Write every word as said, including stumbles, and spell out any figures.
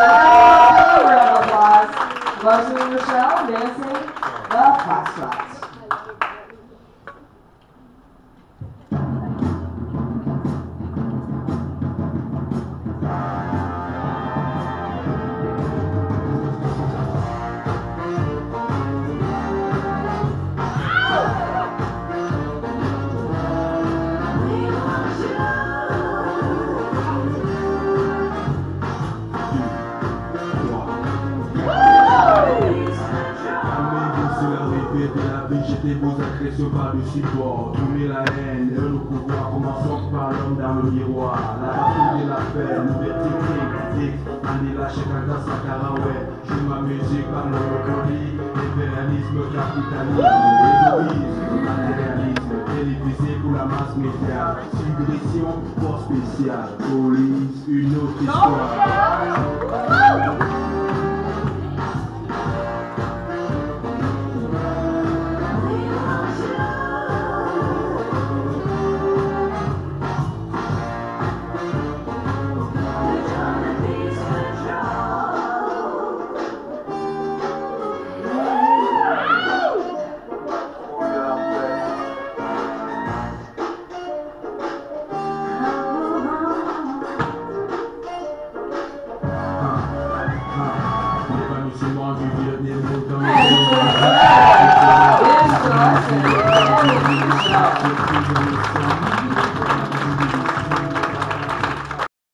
Another round of applause. Larson and Rochelle dancing the Foxtrot. J'étais beaux agressions par-dessus bord, tourner la haine et le pouvoir, commençons par l'homme dans le miroir. La patrouille de la paix, liberté, critique, année la chèque à sa caraway. Je joue ma musique par le monopoly, impérialisme, capitalisme, égoïsme, matérialisme, télévisé pour la masse média, subversion, force spéciale, police, une autre histoire. Yes,